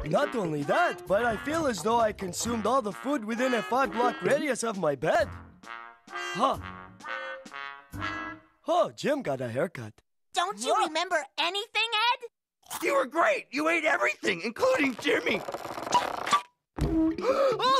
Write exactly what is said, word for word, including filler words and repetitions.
Not only that, but I feel as though I consumed all the food within a five-block radius of my bed. Huh. Oh, Jim got a haircut. Don't you What? remember anything, Ed? You were great. You ate everything, including Jimmy. Oh!